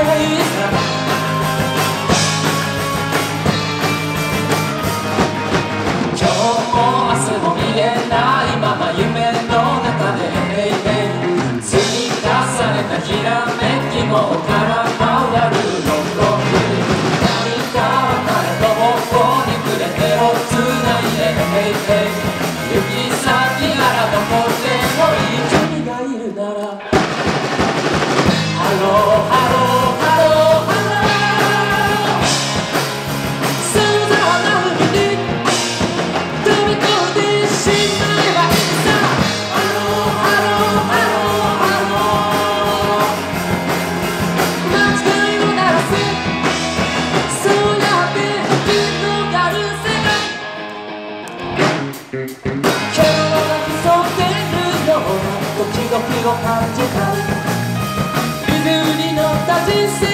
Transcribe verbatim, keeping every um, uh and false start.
今日も明日も見えないまま夢の中で積み重ねたひらめきも空回るロンロン何か誰ともこにくれ手をつないで行き先からどこでもいい君がいるならハローハローハローハローさまざまな海に飛び込んでしまえばいいさハローハローハローハロー間違いを鳴らすそうやって広がる世界今日は競ってるようなドキドキを感じたリズムに乗った人生